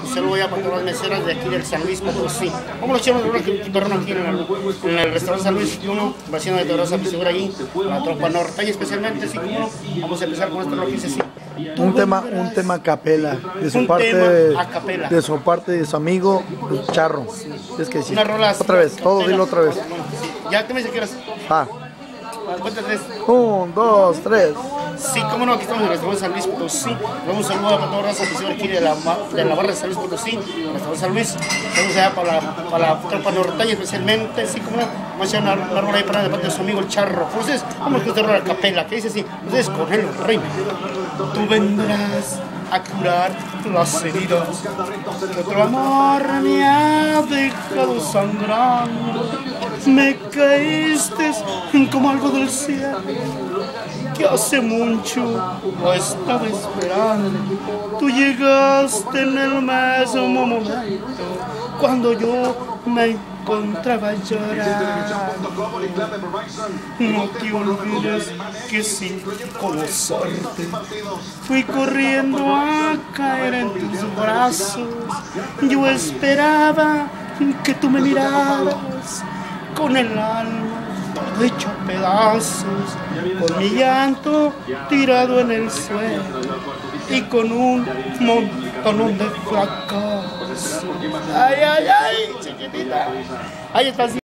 Un saludo ya para todas las meseras de aquí del San Luis Potosí. Vamos a echar un chiparrón aquí en el restaurante San Luis, uno, vecino de Torrosa, seguro allí, la tropa norteña especialmente, así como no. Vamos a empezar con esto, lo que dice así. Un tema a capela, de su parte de su amigo el Charro. Es que sí. Una rola otra vez, todo dilo otra vez. Ya, ¿qué me dice que eras? Cuenta tres. 1, 2, 3. Sí, cómo no, aquí estamos en el restaurante San Luis Potosí. Vamos a saludar a toda la raza que se ve aquí de la barra de San Luis Potosí, el restaurante San Luis. Saludos allá para la tropa norteña especialmente, sí, cómo no. Vamos a echar una rola ahí para de parte de su amigo el Charro. Entonces, vamos con esta rola a capela, que dice así. Entonces, con el rey, tú vendrás a curar las heridas que otro amor me ha dejado sangrando. Me caíste como algo del cielo que hace mucho lo estaba esperando. Tú llegaste en el mismo momento cuando yo me encontraba llorando. No te olvides que sí, como suerte fui corriendo a caer en tus brazos. Yo esperaba que tú me miraras con el alma todo hecho a pedazos, con mi llanto tirado en el suelo y con un montón de fracasos. Ay, ay, ay, chiquitita. Ahí está.